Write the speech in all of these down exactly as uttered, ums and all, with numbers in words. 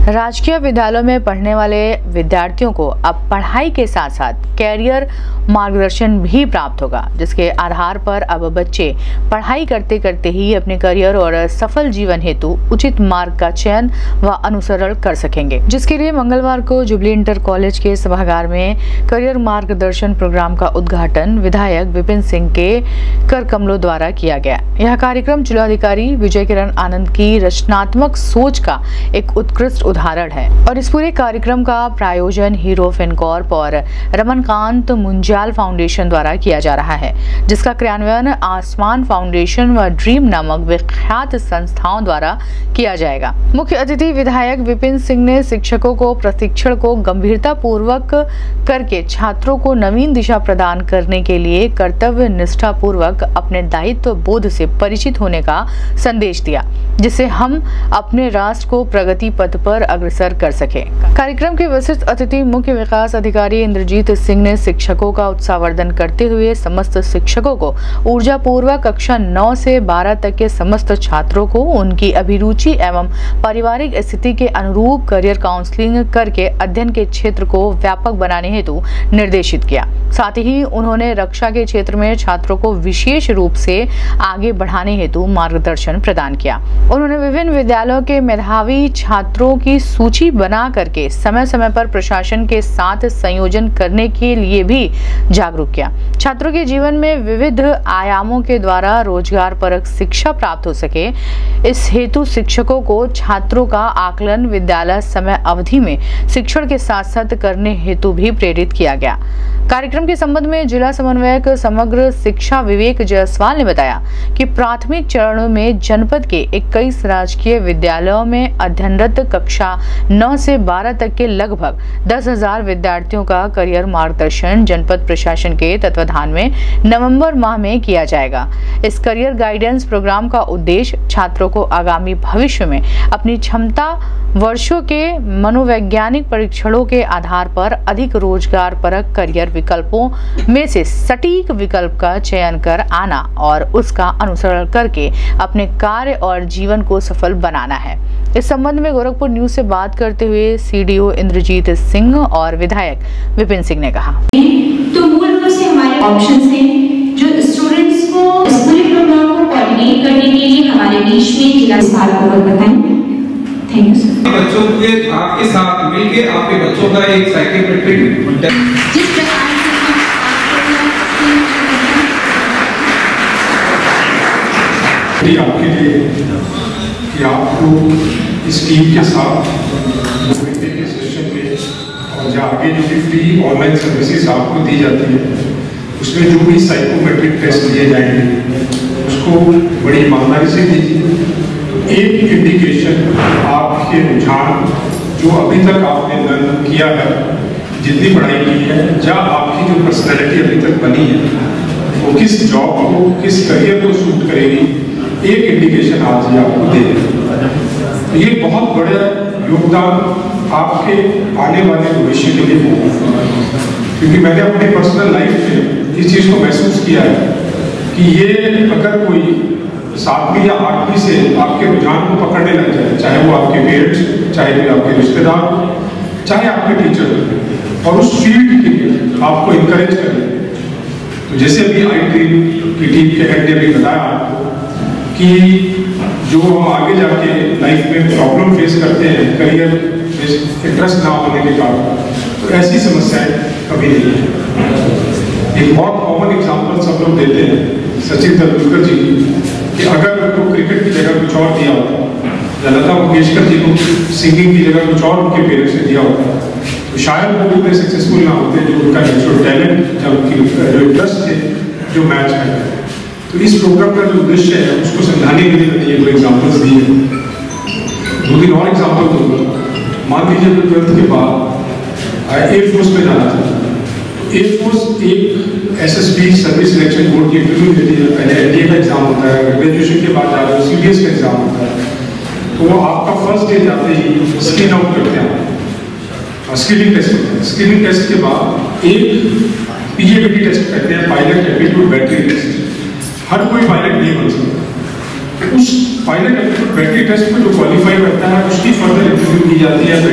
राजकीय विद्यालयों में पढ़ने वाले विद्यार्थियों को अब पढ़ाई के साथ साथ कैरियर मार्गदर्शन भी प्राप्त होगा, जिसके आधार पर अब बच्चे पढ़ाई करते करते ही अपने करियर और सफल जीवन हेतु उचित मार्ग का चयन व अनुसरण कर सकेंगे। जिसके लिए मंगलवार को जुबली इंटर कॉलेज के सभागार में करियर मार्गदर्शन प्रोग्राम का उद्घाटन विधायक विपिन सिंह के कर कमलों द्वारा किया गया। यह कार्यक्रम जिलाधिकारी विजय किरण आनंद की रचनात्मक सोच का एक उत्कृष्ट उदाहरण है और इस पूरे कार्यक्रम का प्रायोजन हीरो फिनकॉर्प और रमनकांत मुंजाल फाउंडेशन द्वारा किया जा रहा है, जिसका क्रियान्वयन आसमान फाउंडेशन व ड्रीम नामक विख्यात संस्थाओं द्वारा किया जाएगा। मुख्य अतिथि विधायक विपिन सिंह ने शिक्षकों को प्रशिक्षण को गंभीरता पूर्वक करके छात्रों को नवीन दिशा प्रदान करने के लिए कर्तव्य निष्ठा पूर्वक अपने दायित्व बोध से परिचित होने का संदेश दिया, जिससे हम अपने राष्ट्र को प्रगति पथ पर अग्रसर कर सके। कार्यक्रम के विशिष्ट अतिथि मुख्य विकास अधिकारी इंद्रजीत सिंह ने शिक्षकों का उत्साहवर्धन करते हुए समस्त शिक्षकों को ऊर्जा पूर्वक कक्षा नौ से बारह तक के समस्त छात्रों को उनकी अभिरुचि एवं पारिवारिक स्थिति के अनुरूप करियर काउंसलिंग करके अध्ययन के क्षेत्र को व्यापक बनाने हेतु निर्देशित किया। साथ ही उन्होंने रक्षा के क्षेत्र में छात्रों को विशेष रूप से आगे बढ़ाने हेतु मार्गदर्शन प्रदान किया। उन्होंने विभिन्न विद्यालयों के मेधावी छात्रों की सूची बना करके समय समय पर प्रशासन के साथ संयोजन करने के लिए भी जागरूक किया। छात्रों के जीवन में विविध आयामों के द्वारा रोजगार परक शिक्षा प्राप्त हो सके, इस हेतु शिक्षकों को छात्रों का आकलन विद्यालय समय अवधि में शिक्षण के साथ साथ करने हेतु भी प्रेरित किया गया। कार्यक्रम के संबंध में जिला समन्वयक समग्र शिक्षा विवेक जायसवाल ने बताया कि प्राथमिक चरणों में जनपद के इक्कीस राजकीय विद्यालयों में अध्ययनरत कक्षा नौ से बारह तक के लगभग दस हजार विद्यार्थियों का करियर मार्गदर्शन जनपद प्रशासन के तत्वाधान में नवंबर माह में किया जाएगा। इस करियर गाइडेंस प्रोग्राम का उद्देश्य छात्रों को आगामी भविष्य में अपनी क्षमता वर्षों के मनोवैज्ञानिक परीक्षणों के आधार पर अधिक रोजगार परक करियर विकल्पों में से सटीक विकल्प का चयन कर आना और उसका अनुसरण करके अपने कार्य और जीवन को सफल बनाना है। इस संबंध में गोरखपुर न्यूज से बात करते हुए सीडीओ इंद्रजीत सिंह और विधायक विपिन सिंह ने कहा, तो मूल रूप से हमारे ऑप्शंस हैं जो स्टूडेंट्स को इस पूरे प्रोग्राम को कोऑर्डिनेट करने के लिए हमारे बीच में जिला स्थापना बताएं। Thank you sir. बच्चों के आपके साथ मिलकर आपके बच्चों का एक साइकोमेट्रिक जिस प्रकार से आपके लिए कि आपको इस टीम के साथ दो घंटे के सेशन में और जो आगे जो भी फ्री ऑनलाइन सर्विसेज आपको दी जाती है उसमें जो भी साइकोमेट्रिक टेस्ट लिए जाएंगे उसको बड़ी ईमानदारी से दीजिए। एक इंडिकेशन आपके रुझान जो अभी तक आपने लर्न किया है, जितनी पढ़ाई की है, या आपकी जो पर्सनैलिटी अभी तक बनी है वो किस जॉब को किस करियर को सूट करेगी, एक इंडिकेशन आज ही आपको दे दें। ये बहुत बड़ा योगदान आपके आने वाले भविष्य के लिए होगा, क्योंकि मैंने अपने पर्सनल लाइफ में इस चीज़ को महसूस किया है कि ये अगर कोई सातवीं या आठवीं से आपके रुझान को पकड़ने लग जाए, चाहे वो आपके पेरेंट्स, चाहे वो आपके रिश्तेदार, चाहे आपके टीचर, और उस फील्ड के लिए आपको इनकरेज करें, तो जैसे अभी आई ड्रीम की टीम के हेड ने भी बताया आपको कि जो हम आगे जाके लाइफ में प्रॉब्लम फेस करते हैं करियर में इंटरेस्ट ना होने के कारण, तो ऐसी समस्याएं कभी नहीं है। एक बहुत कॉमन एग्जांपल सब लोग देते हैं सचिन तेंदुलकर जी की, कि अगर उनको क्रिकेट की जगह कुछ और दिया होता, या लता मंगेशकर जी को सिंगिंग की जगह कुछ और उनके पेरेंट्स ने दिया होता, तो शायद वो उतने सक्सेसफुल ना होते जो उनका नेचुरल टैलेंट या उनकी जो इंटरेस्ट थे जो मैच है। तो इस प्रोग्राम का जो उद्देश्य है उसको समझाने के लिए मैंने ये दो एग्जाम्पल्स दिए हैं। दो तीन और एग्जाम्पल दूंगा। मान लीजिए कि ट्वेल्थ के बाद एयरफोर्स में जाना था, एयरफोर्स एक एसएसबी सर्विस सिलेक्शन बोर्ड की इंटरव्यू देती है, पहले एनडीए का एग्जाम होता है, ग्रेजुएशन के बाद जा रहे हो सीडीएस का एग्जाम होता है, तो वो आपका फर्स्ट डे जाते ही स्क्रीन आउट करते हैं, स्क्रीनिंग टेस्ट होता है। स्क्रीनिंग टेस्ट के बाद एक पीएबीटी टेस्ट करते हैं, पायलट एप्टीट्यूड बैटरी टेस्ट। हर कोई पायलट नहीं बन सकता, उस पायलट एप्टीट्यूड बैटरी टेस्ट में जो क्वालिफाई करता है उसकी फर्दर इंटरव्यू की जाती है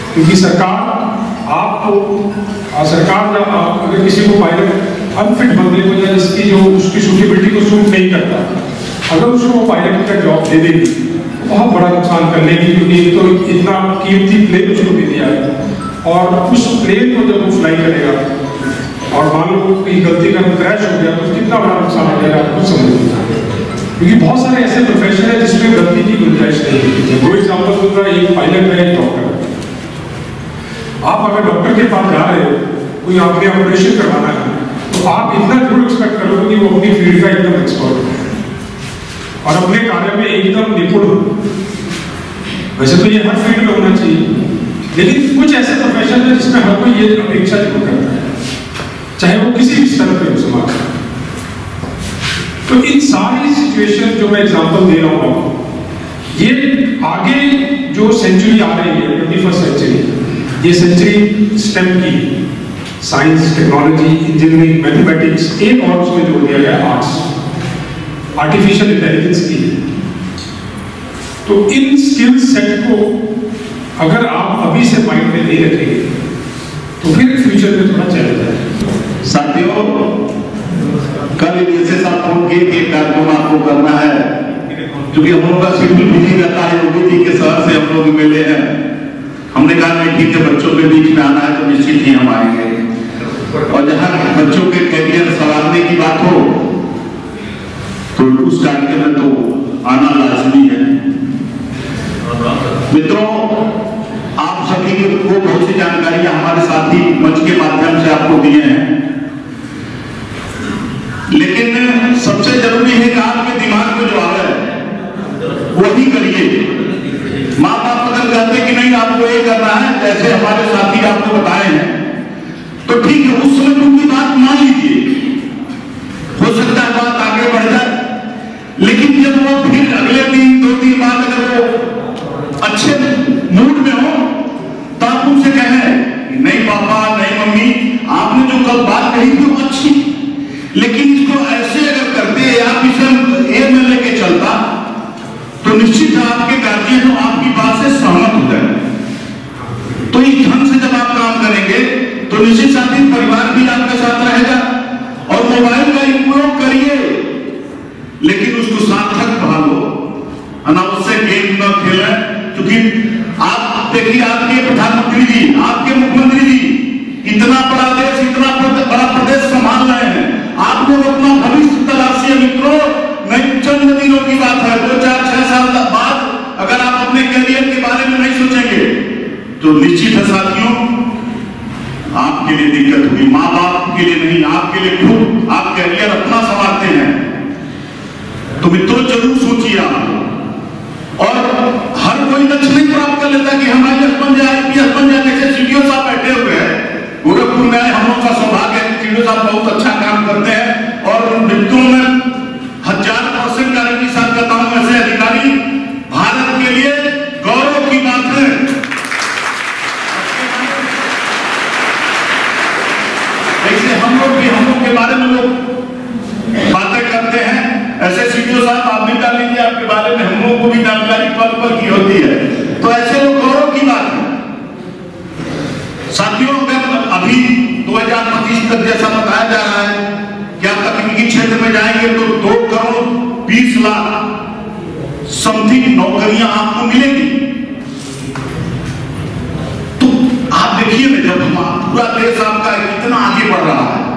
क्योंकि सरकार आपको सरकार जब आप अगर किसी को पायलट अनफिट बंदे को या जिसकी जो उसकी सूटेबिलिटी को सूट नहीं करता, अगर उसको वो पायलट का जॉब दे देगी तो बहुत बड़ा नुकसान कर लेगी, क्योंकि एक तो इतना कीमती प्लेन उसको दे दिया है और उस प्लेन को जब वो फ्लाई करेगा और मान लो कोई गलती का क्रैश हो गया तो कितना बड़ा नुकसान हो जाएगा आपको समझ लीजिए। क्योंकि बहुत सारे ऐसे प्रोफेशन है जिसमें गलती की गुंजाइश नहीं है। दो एग्जाम्पल दूंगा, एक पायलट है, एक डॉक्टर। आप अगर डॉक्टर के पास जा रहे हो, कोई आपने ऑपरेशन करवाना है, तो आप इतना जरूर एक्सपेक्ट करोगे कि वो अपनी फील्ड का एकदम एक्सपर्ट हो और अपने कार्य में एकदम निपुण हो। वैसे तो ये हर फील्ड में होना चाहिए, लेकिन कुछ ऐसे प्रोफेशन है जिसमें हर कोई ये अपेक्षा जरूर करता है, चाहे वो किसी भी स्तर पे हो समाज। तो इन सारी सिचुएशन जो मैं एग्जांपल दे रहा हूँ, ये आगे जो सेंचुरी आ रही है, ट्वेंटी फर्स्ट सेंचुरी, ये सेंचुरी स्टेम की, साइंस, टेक्नोलॉजी, इंजीनियरिंग, मैथमेटिक्स, एक और उसमें जोड़ दिया गया आर्ट्स, आर्टिफिशियल इंटेलिजेंस की। तो इन स्किल सेट को अगर आप अभी से माइंड में नहीं रखेंगे तो फिर फ्यूचर में थोड़ा चैलेंज है। साथियों, कल जैसे साथ फोन किए कि कार्यक्रम आपको करना है, क्योंकि हम लोग का शेड्यूल बिजी रहता है, योगी जी के शहर से हम लोग मिले हैं। हमने कहा नहीं ठीक है, बच्चों के बीच में आना है तो निश्चित ही हम आएंगे, और जहाँ बच्चों के कैरियर संवारने की बात हो तो उस कार्यक्रम में तो आना लाजमी है। मित्रों, आप सभी को बहुत सी जानकारियां हमारे साथी मंच के माध्यम से आपको दिए हैं, लेकिन सबसे जरूरी है कि आपके दिमाग में जो आ रहा है वही करिए। माँ बाप अगर कहते कि नहीं आपको ये करना है, जैसे हमारे साथी आपको बताए हैं, तो ठीक है, उस समय उनकी बात मान लीजिए, हो सकता है बात आगे बढ़ जाए। लेकिन जब वो फिर अगले दिन दो दिन बाद अगर वो अच्छे मूड में हो तो आप उनसे कहें नहीं पापा, नहीं मम्मी, आपने जो कल बात कही थी वो अच्छी, लेकिन इसको ऐसे अगर करते या इसे ए में लेके चलता तो निश्चित है आपके गार्जियन आपकी बात से सहमत हो जाए। तो इस ढंग से जब आप काम करेंगे तो निश्चित साथ ही परिवार भी आपके साथ रहेगा। और मोबाइल का उपयोग करिए, लेकिन उसको सार्थक भालो, अनावश्यक गेम न खेलें। क्योंकि आप देखिए, आपके प्रधानमंत्री जी, आपके मुख्यमंत्री जी इतना बड़ा देश, इतना बड़ा प्रदेश संभाल रहे हैं, आप लोग अपना भविष्य तलाशिए मित्रों। नहीं, चंद दिनों की बात है, दो चार छह साल बाद अगर आप अपने करियर के बारे में नहीं सोचेंगे तो निश्चित है साथियों आपके लिए दिक्कत होगी। माँ बाप के लिए नहीं, आपके लिए खुद आप करियर अपना संवारते हैं तो मित्रों जरूर सोचिए आप। और हर कोई लक्ष्य नहीं प्राप्त कर लेता कि हम आई एस बन जाए, आई पी एस बन जाए। जैसे सीडीओ साहब बैठे हुए हैं गोरखपुर में, हम लोग का सौभाग्य है, सीडीओ साहब बहुत अच्छा काम करते हैं और मित्रों में हजार परसेंट गारंटी के साथ कहता हूं, ऐसे अधिकारी भारत के लिए गौरव की बात है। ऐसे हम लोग भी, हम लोग के बारे में लोग बातें करते हैं, ऐसे सीडीओ साहब आप भी डाल लीजिए, आपके बारे में हम लोगों को भी जानकारी पल पल की होती है, तो ऐसे लोग गौरव की बात है। साथियों, अगर अभी दो हजार पच्चीस तक जैसा बताया जा रहा है कि आप तकनीकी क्षेत्र में जाएंगे तो दो करोड़ बीस लाख समथिंग नौकरियां आपको मिलेंगी। तो आप देखिए ना, जब हम पूरा देश आपका कितना आगे बढ़ रहा है।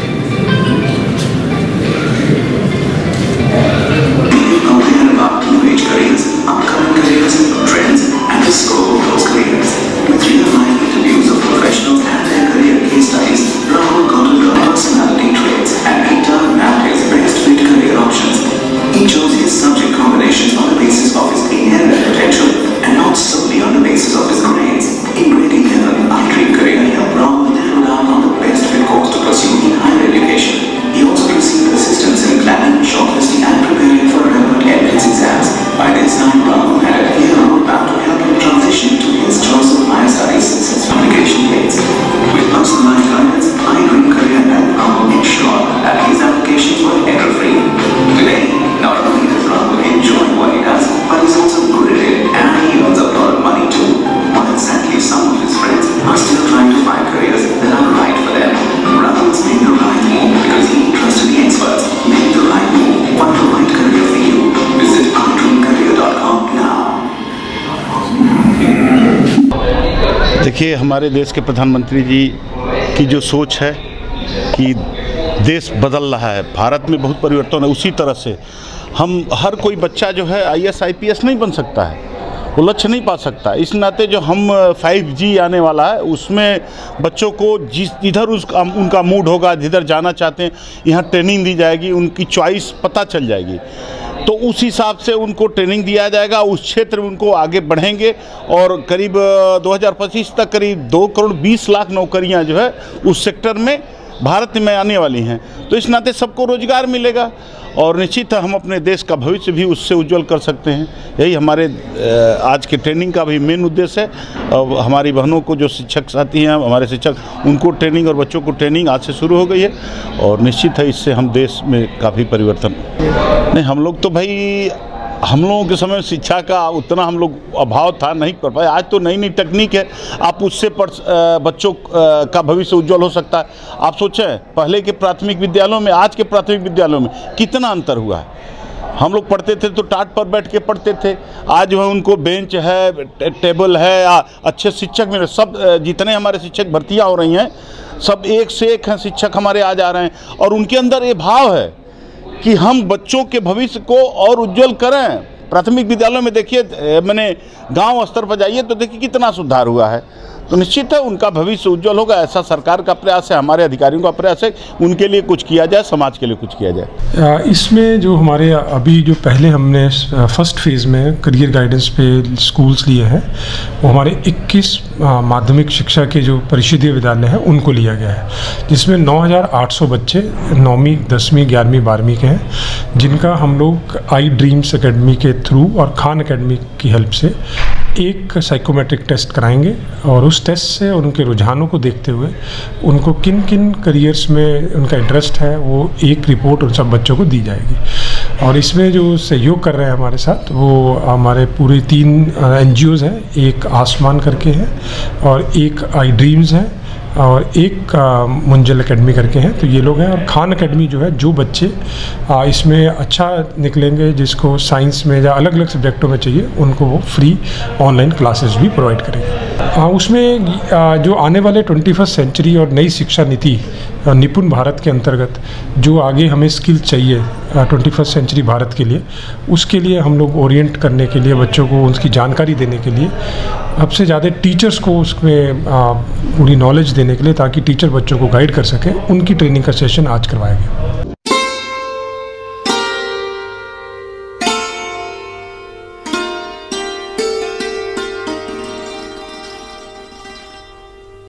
Upcoming careers, trends, and the scope of those careers. With real-life interviews of professionals and their career case studies, Rahul Gondalkar personality traits and internal matrix brings to it career options. He chose his subject combinations on the basis of his inherent potential and not solely on the basis of his grades. In grading level, after a career, Rahul narrowed down on the best fit course to pursue. देखिए, हमारे देश के प्रधानमंत्री जी की जो सोच है कि देश बदल रहा है, भारत में बहुत परिवर्तन है, उसी तरह से हम हर कोई बच्चा जो है I A S I P S नहीं बन सकता है, वो लक्ष्य नहीं पा सकता। इस नाते जो हम फाइव जी आने वाला है उसमें बच्चों को जिस इधर उसका उनका मूड होगा, जिधर जाना चाहते हैं यहाँ ट्रेनिंग दी जाएगी, उनकी चॉइस पता चल जाएगी, तो उस हिसाब से उनको ट्रेनिंग दिया जाएगा, उस क्षेत्र में उनको आगे बढ़ेंगे और करीब दो हज़ार पच्चीस तक करीब दो करोड़ बीस लाख नौकरियां जो है उस सेक्टर में भारत में आने वाली हैं। तो इस नाते सबको रोजगार मिलेगा और निश्चित हम अपने देश का भविष्य भी उससे उज्जवल कर सकते हैं। यही हमारे आज के ट्रेनिंग का भी मेन उद्देश्य है। और हमारी बहनों को जो शिक्षक साथी हैं, हमारे शिक्षक, उनको ट्रेनिंग और बच्चों को ट्रेनिंग आज से शुरू हो गई है और निश्चित है इससे हम देश में काफ़ी परिवर्तन। नहीं, हम लोग तो भाई हम लोगों के समय शिक्षा का उतना हम लोग अभाव था, नहीं कर पाए। आज तो नई नई तकनीक है, आप उससे पढ़ बच्चों का भविष्य उज्जवल हो सकता है। आप सोचें पहले के प्राथमिक विद्यालयों में आज के प्राथमिक विद्यालयों में कितना अंतर हुआ है। हम लोग पढ़ते थे तो टाट पर बैठ के पढ़ते थे, आज वह उनको बेंच है, टे, टेबल है, अच्छे शिक्षक मिले। सब जितने हमारे शिक्षक भर्तियाँ हो रही हैं सब एक से एक हैं शिक्षक हमारे आज आ रहे हैं और उनके अंदर ये भाव है कि हम बच्चों के भविष्य को और उज्जवल करें। प्राथमिक विद्यालयों में देखिए, मैंने गांव स्तर पर जाइए तो देखिए कितना सुधार हुआ है। तो निश्चित है उनका भविष्य उज्जवल होगा, ऐसा सरकार का प्रयास है, हमारे अधिकारियों का प्रयास है, उनके लिए कुछ किया जाए, समाज के लिए कुछ किया जाए। इसमें जो हमारे अभी जो पहले हमने फर्स्ट फेज़ में करियर गाइडेंस पे स्कूल्स लिए हैं, वो हमारे इक्कीस माध्यमिक शिक्षा के जो परिषदीय विद्यालय हैं उनको लिया गया है, जिसमें नौ हज़ार आठ सौ बच्चे नौवीं दसवीं ग्यारहवीं बारहवीं के हैं, जिनका हम लोग आई ड्रीम्स एकेडमी के थ्रू और खान एकेडमी की हेल्प से एक साइकोमेट्रिक टेस्ट कराएंगे और उस टेस्ट से उनके रुझानों को देखते हुए उनको किन किन करियर्स में उनका इंटरेस्ट है वो एक रिपोर्ट उन सब बच्चों को दी जाएगी। और इसमें जो सहयोग कर रहे हैं हमारे साथ वो हमारे पूरे तीन एन जी ओज़ हैं, एक आसमान करके है और एक आई ड्रीम्स है और एक मुंजल एकेडमी करके हैं। तो ये लोग हैं। और खान एकेडमी जो है, जो बच्चे आ, इसमें अच्छा निकलेंगे, जिसको साइंस में या अलग अलग सब्जेक्टों में चाहिए, उनको वो फ्री ऑनलाइन क्लासेस भी प्रोवाइड करेंगे। आ, उसमें आ, जो आने वाले ट्वेंटी फर्स्ट सेंचुरी और नई शिक्षा नीति निपुण भारत के अंतर्गत जो आगे हमें स्किल चाहिए ट्वेंटी फर्स्ट सेंचुरी भारत के लिए, उसके लिए हम लोग ओरिएंट करने के लिए, बच्चों को उसकी जानकारी देने के लिए, सबसे ज़्यादा टीचर्स को उसमें पूरी नॉलेज देने के लिए, ताकि टीचर बच्चों को गाइड कर सकें, उनकी ट्रेनिंग का सेशन आज करवाया गया।